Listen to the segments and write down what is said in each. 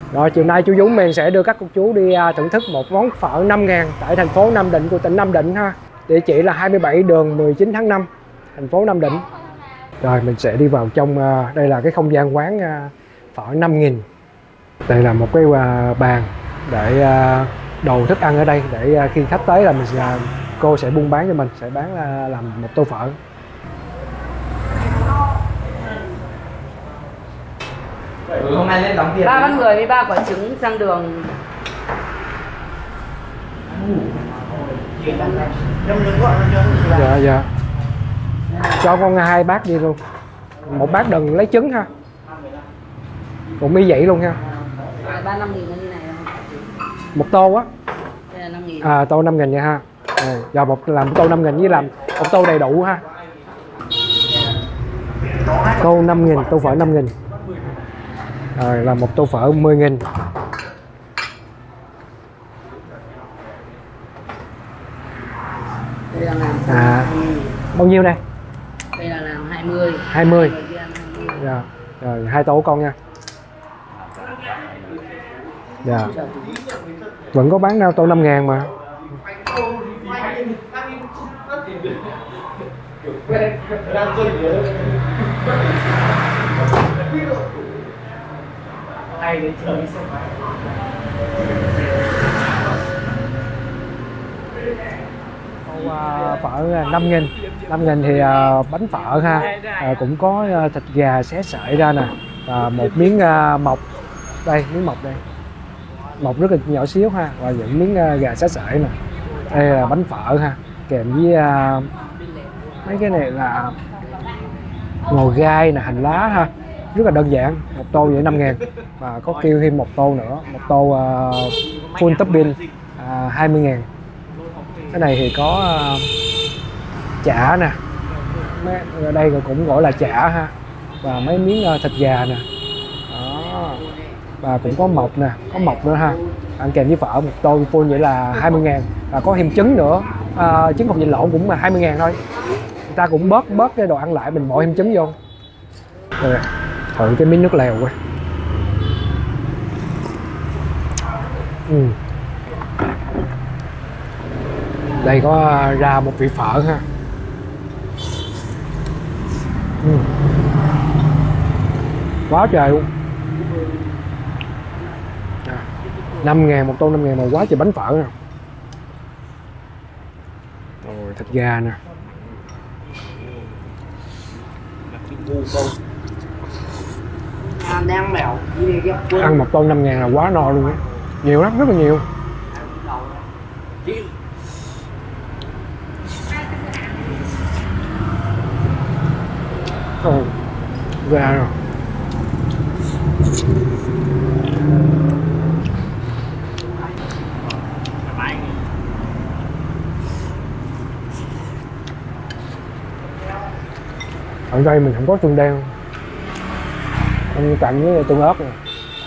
Rồi chiều nay chú Dũng mình sẽ đưa các cô chú đi thưởng thức một món phở 5.000 tại thành phố Nam Định của tỉnh Nam Định ha. Địa chỉ là 27 đường 19 tháng 5, thành phố Nam Định. Rồi mình sẽ đi vào trong, đây là cái không gian quán phở 5.000. Đây là một cái bàn để đồ thức ăn ở đây, để khi khách tới là cô sẽ buôn bán cho mình, sẽ bán làm một tô phở. Hôm nay lên đóng tiền 3 con người với 3 quả trứng sang đường. Dạ dạ. Cho con 2 bát đi luôn. Một bát đừng lấy trứng ha. Cũng y vậy luôn ha. 3 5.000 như này không? Một tô á. Đây là 5.000. À, tô 5.000 nha ha. Giờ làm tô 5.000 với làm một tô đầy đủ ha. Tô 5.000, tô phở 5.000. Rồi là một tô phở 10.000. Đây là làm bao nhiêu đây? Đây là làm 20. 20. Dạ. Rồi 2 tô của con nha. Dạ. Vẫn có bán tô 5.000 mà. Phở 5.000. 5.000 thì bánh phở ha, cũng có thịt gà xé sợi ra nè, và một miếng mọc đây, miếng mọc đây, mọc rất là nhỏ xíu ha, và những miếng gà xé sợi nè. Đây là bánh phở ha, kèm với mấy cái này là ngò gai nè, hành lá ha, rất là đơn giản. Một tô vậy 5.000, và có kêu thêm một tô nữa, một tô full topping 20.000. Cái này thì có chả nè, ở đây cũng gọi là chả ha, và mấy miếng thịt gà nè. Đó. Và cũng có mọc nè, có mọc nữa ha, ăn kèm với phở. Một tô full vậy là 20.000, và có thêm trứng nữa, trứng không vịt lộn cũng là 20.000 thôi. Người ta cũng bớt cái đồ ăn lại, mình bỏ thêm trứng vô. Rồi, thử cái miếng nước lèo coi. Đây có ra một vị phở ha. Quá trời luôn. 5.000, một tô 5.000 mà quá trời bánh phở nè. Rồi thịt gà nè. Ăn một tô 5.000 là quá no luôn á. Nhiều lắm, rất là nhiều. Gà rồi. Ở đây mình không có tương đen, ăn cạnh với tương ớt này,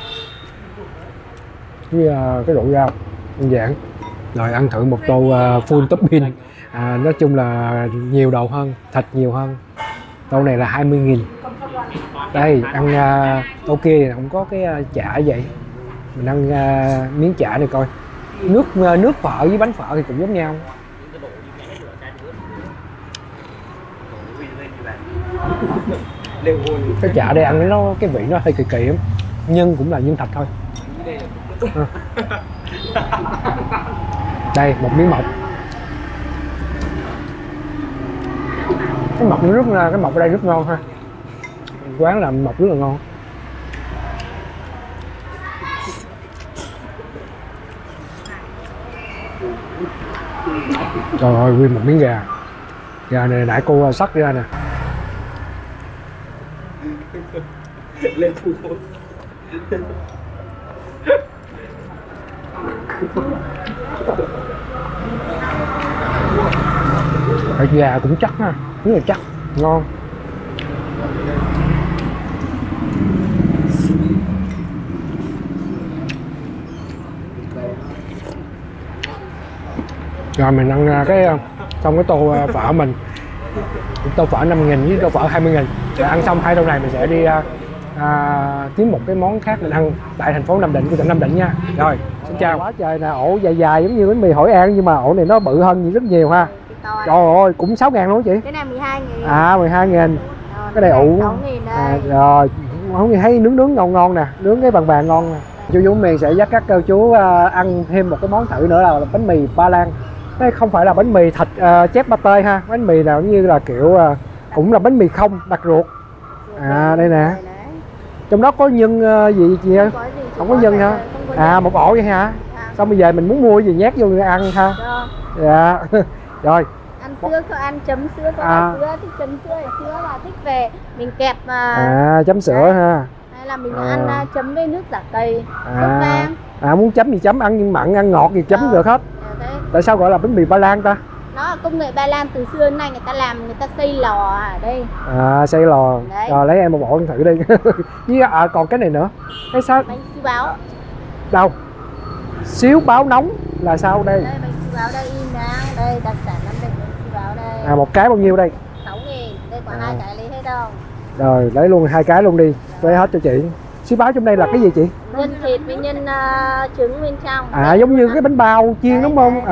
với cái rượu rau đơn giản. Rồi ăn thử một tô full topping. Nói chung là nhiều đầu hơn, thịt nhiều hơn. Tô này là 20.000. Đây ăn tô kia thì không có cái chả vậy, mình ăn miếng chả này coi. Nước phở với bánh phở thì cũng giống nhau. Cái chả đây ăn nó cái vị nó hơi kỳ kỳ lắm, nhưng cũng là nhân thịt thôi. Đây một miếng mọc. Cái mọc nó cái mọc ở đây rất ngon ha, quán làm mọc rất là ngon. Trời ơi, nguyên một miếng gà. Gà này nãy cô xắt ra nè. lên thu thịt gà cũng chắc ha, rất là chắc, ngon. Rồi mình ăn cái xong cái tô phở mình, tô phở 5.000 với tô phở 20.000. Rồi ăn xong hai tô này mình sẽ đi kiếm một cái món khác mình ăn tại thành phố Nam Định của tỉnh Nam Định nha. Rồi, xin chào. Quá trời nè, ổ dài dài giống như bánh mì Hội An nhưng mà ổ này nó bự hơn gì rất nhiều ha. Trời ơi, cũng 6.000 luôn chị. Cái này 12.000. 12.000. Cái này ủ. 6.000 đây. Rồi, không thấy nướng ngon ngon nè, nướng cái vàng ngon nè. Chú Dũng Miền sẽ dắt các cô chú ăn thêm một cái món thử nữa là bánh mì Ba Lan. Đây không phải là bánh mì thịt chép pate ha, bánh mì nào như là kiểu cũng là bánh mì không đặt ruột. Đây nè. Trong đó có nhân gì chị ơi? Không có nhân ha. Một ổ vậy hả? Xong bây giờ mình muốn mua gì nhét vô người ăn ha. Dạ. Rồi. Ăn sữa có ăn chấm sữa có ăn sữa, thích chấm sữa là thích về mình kẹp chấm sữa ha. Hay là mình ăn chấm với nước giả cây, sốt vang. Muốn chấm gì chấm, ăn nhưng mặn ăn ngọt gì chấm được hết. Tại sao gọi là bánh mì Ba Lan ta? Nó là công nghệ Ba Lan từ xưa đến nay người ta làm, người ta xây lò ở đây. Xây lò. Đấy. Rồi lấy em một bộ ăn thử đi. Với còn cái này nữa. Cái sao? Bánh siêu báo. Đâu? Xíu báo nóng là sao đây? Đây bánh siêu báo đây in ra, đây đặc sản Nam Định bánh siêu báo đây. Một cái bao nhiêu đây? 6.000, đây còn 2 cái lấy hết không? Rồi lấy luôn 2 cái luôn đi, lấy hết cho chị. Xíu báo trong đây là cái gì chị? Nhân thịt với nhân trứng bên trong. Giống như cái bánh bao chiên đúng không?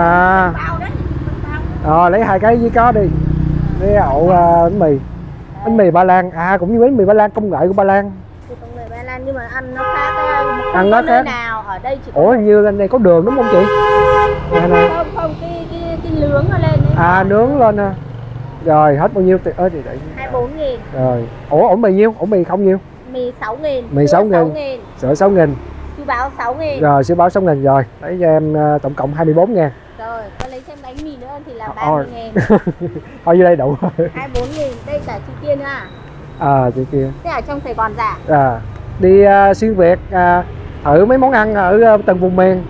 Lấy 2 cái với có đi. Lấy ổ bánh mì Ba Lan. Cũng như bánh mì Ba Lan, công nghệ của Ba Lan. Công nghệ Ba Lan nhưng mà ăn nó khác. Ăn nó khác. Nào ở đây chỉ hình như lên đây có đường đúng không chị? Không, cái nướng nó lên đấy. Nướng lên nè. Rồi hết bao nhiêu tiền? 24.000. Rồi. Ổ mì nhiêu? Ổ mì không nhiêu? Mì 6.000. Mì 6.000. Sữa 6.000. Siêu báo 6.000. Rồi siêu báo 6.000 rồi. Lấy cho em tổng cộng 24.000. Rồi, con lấy thêm bánh mì nữa thì là 30.000. Thôi vô đây đủ rồi. 24.000. Đây cả chị kia nữa chị kia. Thế ở trong Sài Gòn giả. Đi xuyên Việt thử mấy món ăn ở từng vùng miền.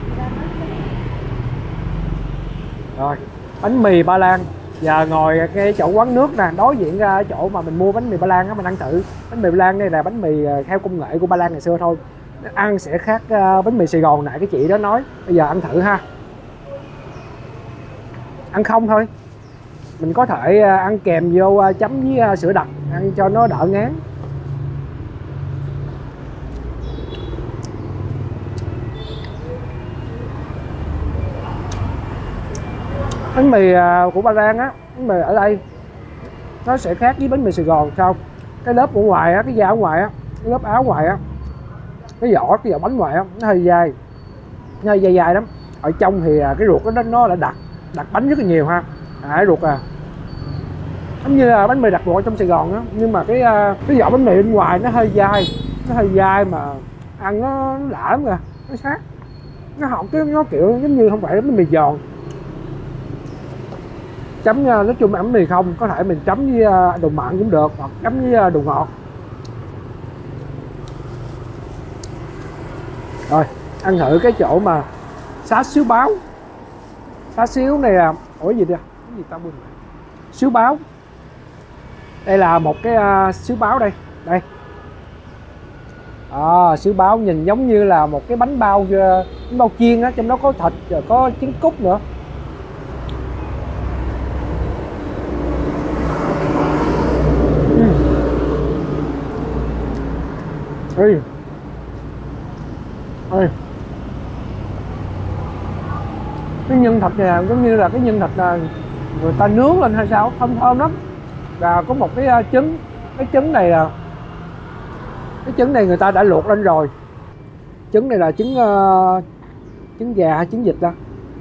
Rồi, bánh mì Ba Lan. Giờ ngồi cái chỗ quán nước nè, đối diện ra chỗ mà mình mua bánh mì Ba Lan á, mình ăn thử. Bánh mì Ba Lan đây là bánh mì theo công nghệ của Ba Lan ngày xưa thôi. Ăn sẽ khác bánh mì Sài Gòn nãy cái chị đó nói. Bây giờ ăn thử ha. Ăn không thôi. Mình có thể ăn kèm vô chấm với sữa đặc, ăn cho nó đỡ ngán. Bánh mì của Ba Lan á, bánh mì ở đây nó sẽ khác với bánh mì Sài Gòn sao? Cái lớp ở ngoài á, cái da ở ngoài á, cái lớp áo ngoài á, cái vỏ bánh ngoài á, nó hơi dai, nó hơi dai lắm. Ở trong thì cái ruột nó đã đặt bánh rất là nhiều ha. Cái ruột giống như là bánh mì đặt ruột trong Sài Gòn á, nhưng mà cái vỏ bánh mì bên ngoài nó hơi dai mà ăn nó lạ lắm kìa, nó sát, nó học cái nó kiểu giống như không phải bánh mì giòn. Chấm nói chung bánh mì không, có thể mình chấm với đồ mặn cũng được hoặc chấm với đồ ngọt. Rồi ăn thử cái chỗ mà xá xíu báo. Xá xíu này là gì đây? Cái gì ta quên? Xíu báo. Đây là một cái xíu báo đây. Xíu báo nhìn giống như là một cái bánh bao chiên á, trong đó có thịt rồi có trứng cút nữa. Cái nhân thịt này giống như là cái nhân thịt là người ta nướng lên hay sao, thơm lắm. Và có một cái trứng, cái trứng này là cái trứng này người ta đã luộc lên rồi. Trứng này là trứng gà hay trứng vịt đó.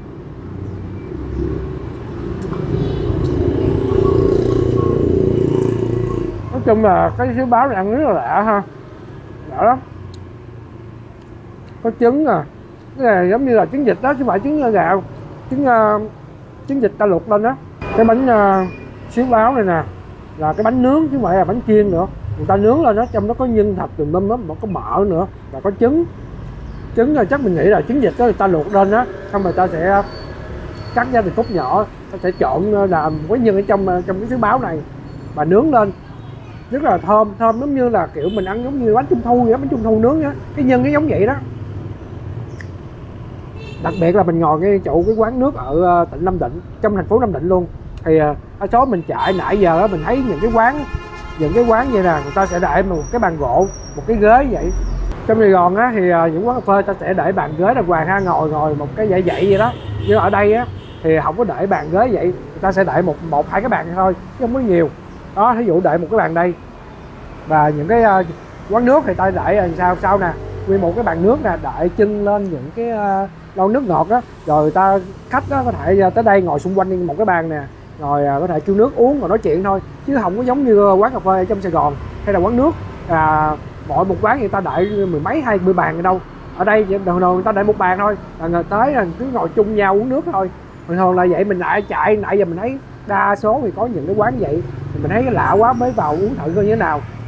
Nói chung là cái xíu báo này ăn rất là lạ ha, lạ lắm. Có trứng cái này giống như là trứng vịt đó chứ không phải trứng gà, trứng vịt ta luộc lên đó. Cái bánh xíu báo này nè là cái bánh nướng chứ không phải là bánh chiên nữa, người ta nướng lên đó, trong đó có nhân thịt tùm lum lắm, có mỡ nữa và có trứng là chắc mình nghĩ là trứng vịt đó người ta luộc lên đó, xong rồi ta sẽ cắt ra từ khúc nhỏ, ta sẽ trộn làm với nhân ở trong cái xíu báo này và nướng lên rất là thơm giống như là kiểu mình ăn giống như bánh trung thu vậy đó, bánh trung thu nướng á, cái nhân cái giống vậy đó. Đặc biệt là mình ngồi cái quán nước ở tỉnh Nam Định, trong thành phố Nam Định luôn, thì số mình chạy nãy giờ đó mình thấy những cái quán những cái quán vậy nè, người ta sẽ để một cái bàn gỗ, một cái ghế vậy. Trong Sài Gòn á thì những quán cà phê ta sẽ để bàn ghế đàng hoàng ha, ngồi một cái dãy vậy đó. Nhưng ở đây á thì không có để bàn ghế vậy, người ta sẽ để một hai cái bàn thôi chứ không có nhiều. Đó, ví dụ để một cái bàn đây. Và những cái quán nước thì ta để sao nè, nguyên một cái bàn nước nè, để chân lên những cái lon nước ngọt á, rồi người ta khách đó có thể tới đây ngồi xung quanh một cái bàn nè, rồi có thể kêu nước uống rồi nói chuyện thôi, chứ không có giống như quán cà phê ở trong Sài Gòn hay là quán nước mỗi một quán người ta đợi mười mấy 20 bàn ở đâu. Ở đây thường người ta đợi một bàn thôi, là người tới là cứ ngồi chung nhau uống nước thôi. Thường là vậy. Mình lại chạy nãy giờ mình thấy đa số thì có những cái quán vậy thì mình thấy lạ quá, mới vào uống thử coi như thế nào.